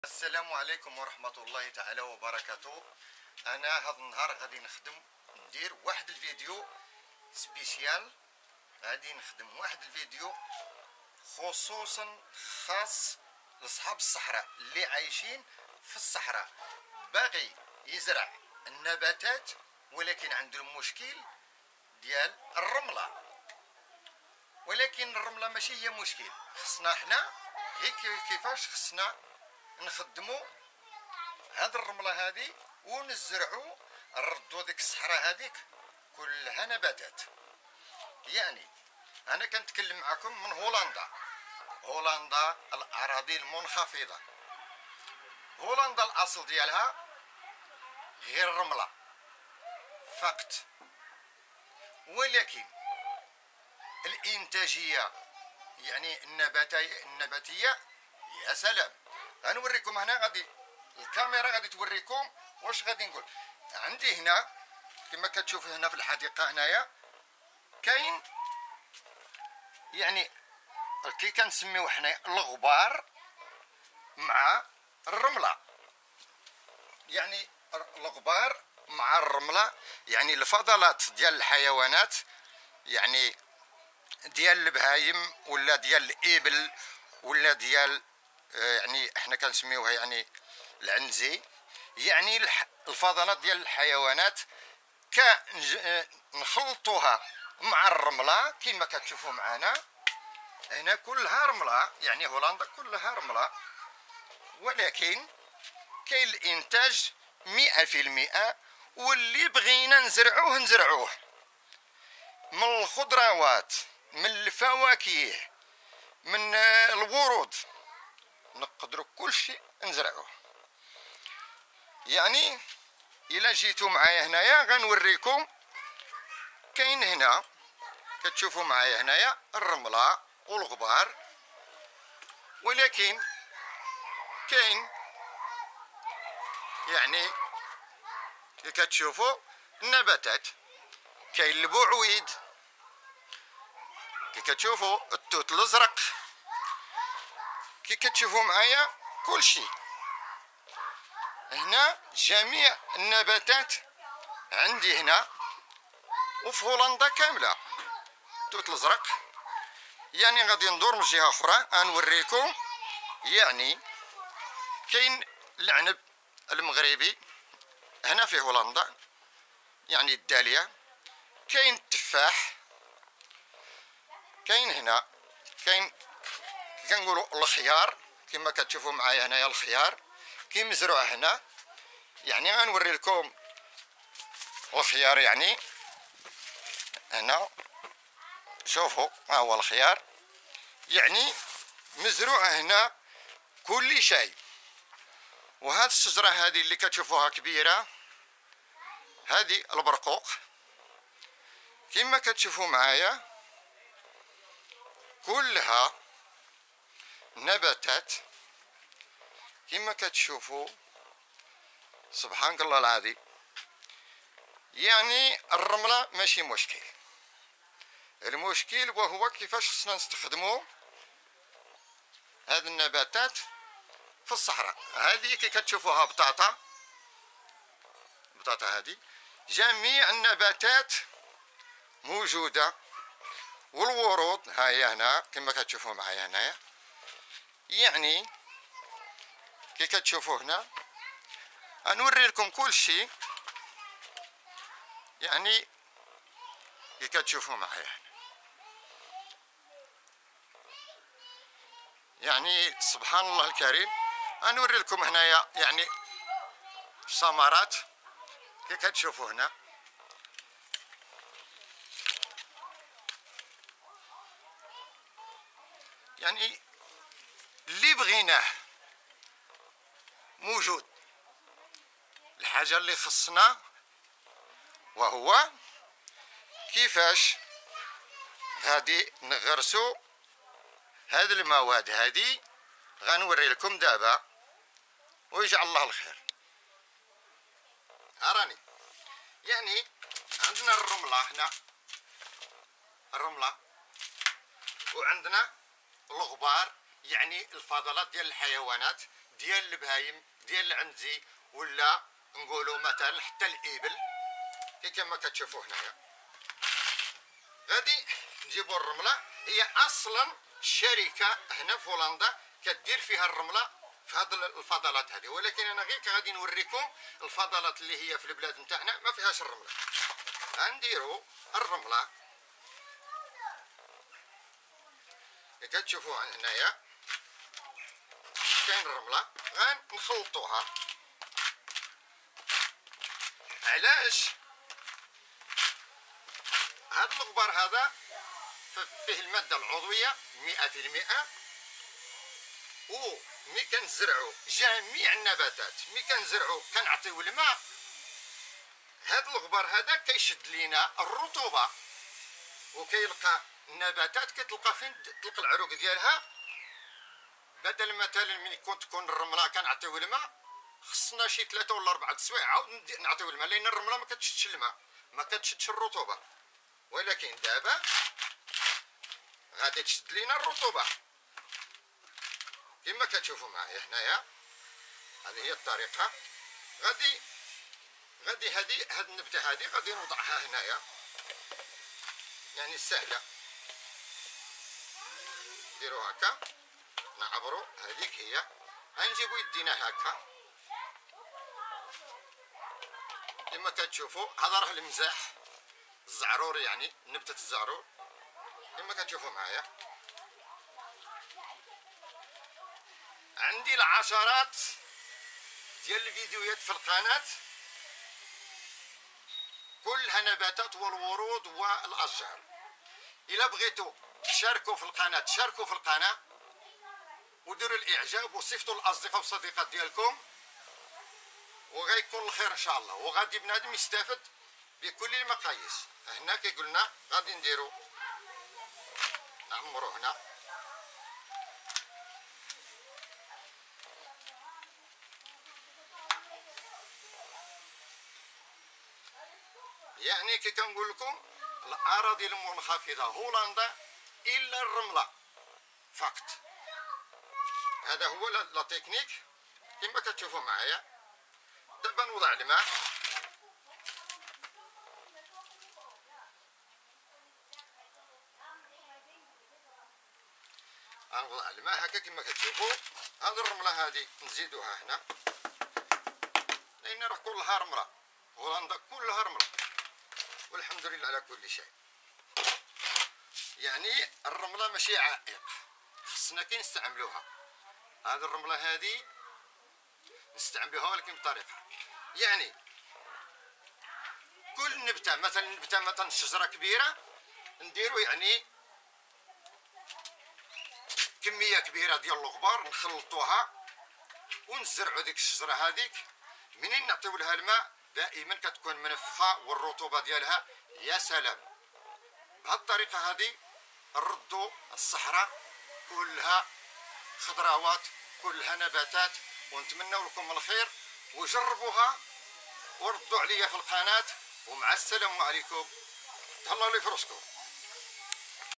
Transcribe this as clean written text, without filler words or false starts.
السلام عليكم ورحمة الله تعالى وبركاته. أنا هذا النهار غادي ندير واحد الفيديو سبيسيال، غادي نخدم واحد الفيديو خصوصا خاص لصحاب الصحراء اللي عايشين في الصحراء، باغي يزرع النباتات ولكن عندهم مشكل ديال الرملة. ولكن الرملة ماشي هي مشكل، خصنا حنا غير كيفاش خصنا نخدمو هاد الرملة هادي ونزرعو نردو ديك الصحراء هاديك كلها نباتات. يعني انا كنتكلم معكم من هولندا الاراضي المنخفضة. هولندا الاصل ديالها غير الرملة فقط، ولكن الانتاجية يعني النباتية يا سلام. غنوريكم هنا، غادي الكاميرا غادي توريكم واش غادي نقول. عندي هنا كما كتشوف هنا في الحديقة هنايا كاين يعني كي كنسميو حنا الغبار مع الرملة، يعني الغبار مع الرملة، يعني الفضلات ديال الحيوانات، يعني ديال البهايم ولا ديال الإبل ولا ديال يعني احنا كنسميوها يعني العنزي، يعني الفضلات ديال الحيوانات نخلطوها مع الرملة كما كتشوفوا معنا هنا كلها رملة. يعني هولندا كلها رملة، ولكن كاين الانتاج 100%. واللي بغينا نزرعوه من الخضروات، من الفواكه، من الورود، نقدروا كل شيء نزرعوه. يعني الا جيتوا معايا هنايا غنوريكم. كاين هنا كتشوفوا معايا هنايا الرمله والغبار، ولكن كاين يعني كي كتشوفوا النباتات، كاين البعويد، كي كتشوفوا التوت الازرق، كي كتشوفوا معايا كل شيء هنا. جميع النباتات عندي هنا وفي هولندا كامله. التوت الازرق يعني غادي ندور من جهه اخرى غنوريكم. يعني كاين العنب المغربي هنا في هولندا، يعني الداليه، كاين التفاح، كاين هنا كاين كنقولوا الخيار كما كتشوفوا معايا هنايا الخيار كي مزروع هنا. يعني غنوري لكم الخيار، يعني هنا شوفوا ها هو الخيار، يعني مزروع هنا كل شيء. وهذه الشجره هذه اللي كتشوفوها كبيره، هذه البرقوق كما كتشوفوا معايا كلها نباتات كما كتشوفوا. سبحان الله العظيم. يعني الرملة ماشي مشكل، المشكل وهو كيفاش خصنا نستخدموا هذه النباتات في الصحراء. هذه كي كتشوفوها بطاطا هذه، جميع النباتات موجودة، والورود هاهي هنا كما كتشوفوا معايا هنايا. يعني كي كتشوفوا هنا غنوري لكم كل شيء، يعني كي كتشوفوا معايا هنا. يعني سبحان الله الكريم. غنوري لكم هنايا يعني ثمرات كي كتشوفوا هنا. يعني اللي بغيناه موجود. الحاجة اللي خصنا وهو كيفاش غادي نغرسو هذه المواد هذه. غنوري لكم دابا ويجعل الله الخير. هراني يعني عندنا الرملة هنا، الرملة، وعندنا الغبار يعني الفضلات ديال الحيوانات ديال البهايم ديال عندي، ولا نقولوا مثلا حتى الابل كما كتشوفوا هنايا. غادي نجيبوا الرمله، هي اصلا الشركه هنا في هولندا كدير فيها الرمله في هذه الفضلات هذه، ولكن انا غير غادي نوريكم الفضلات اللي هي في البلاد نتاعنا ما فيهاش الرمله. غنديروا الرمله كتشوفوا هنايا كاين الرمله، غنخلطوها. علاش؟ هذا الغبار هذا فيه الماده العضويه 100%، ومي كنزرعوا جميع النباتات، مي كنزرعوا كنعطيو الماء، هذا الغبار هذا كيشد لينا الرطوبه، وكيلقى النباتات كتلقى فين تلقى العروق ديالها. بدل مثلا من تكون الرمله كنعطيو الماء خصنا شي 3 ولا 4 سوايع عاود نعطيو الماء، لان الرمله ما كتشدش الماء، ما كتشدش الرطوبه. ولكن دابا غادي تشد لينا الرطوبه كما كتشوفوا معايا هنايا. هذه هي الطريقه. غادي هاد النبته هذه غادي نوضعها هنايا، يعني سهله. نديرو هكا، نعبرو، هذيك هي. غنجيبو يدينا هكا كما كتشوفوا. هذا راه المزاح الزعرور، يعني نبته الزعرور كما كتشوفوا معايا. عندي العشرات ديال الفيديوهات في القناه كلها نباتات والورود والاشجار. الا بغيتوا تشاركوا في القناه شاركوا في القناه وديروا الاعجاب وصيفطوا للاصدقاء والصديقات ديالكم، وغيكون الخير ان شاء الله، وغادي بنادم يستافد بكل المقاييس. هنا كيقولنا غادي نديروا نعمروا هنا، يعني كي كنقول لكم الاراضي المنخفضه هولندا الا الرمله فقط. هذا هو لا تكنيك كما كتشوفوا معايا. دابا نوضع الماء، غنوضع الماء هكا كما كتشوفوا. هذه الرمله هذه نزيدوها هنا، لان راه كلها رمله، هولندا كلها رمله والحمد لله على كل شيء. يعني الرمله ماشي عائق، خصنا كي نستعملوها. هذه الرمله هذه نستعملوها ولكن بطريقه، يعني كل نبته مثلا شجره كبيره نديرو يعني كميه كبيره ديال الغبار نخلطوها ونزرعوا ديك الشجره هذيك. منين نعطيو لها الماء دائما كتكون منفخه والرطوبه ديالها يا سلام. بهذه الطريقه هذه نردوا الصحراء كلها خضروات كلها نباتات، ونتمنى لكم الخير وجربوها وردوا عليا في القناه. ومع السلامه عليكم، تهلاو لي في راسكم.